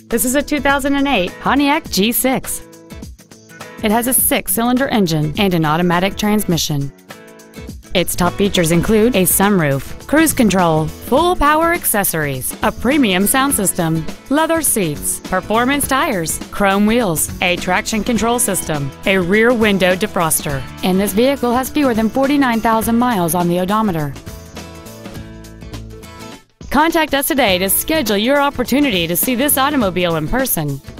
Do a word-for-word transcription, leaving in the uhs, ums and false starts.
This is a two thousand eight Pontiac G six. It has a six-cylinder engine and an automatic transmission. Its top features include a sunroof, cruise control, full power accessories, a premium sound system, leather seats, performance tires, chrome wheels, a traction control system, a rear window defroster, and this vehicle has fewer than forty-nine thousand miles on the odometer. Contact us today to schedule your opportunity to see this automobile in person.